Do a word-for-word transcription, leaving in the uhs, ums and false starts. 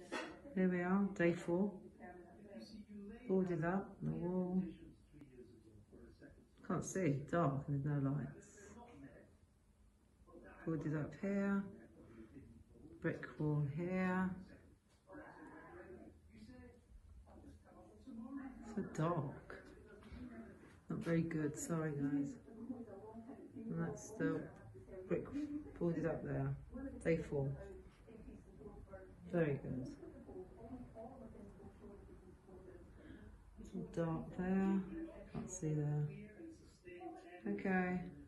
Here we are, day four. Boarded up the wall. Can't see, dark, there's no lights. Boarded up here. Brick wall here. So dark. Not very good, sorry guys. And that's the brick boarded up there. Day four. Very good. It's all dark there. Can't see there. Okay.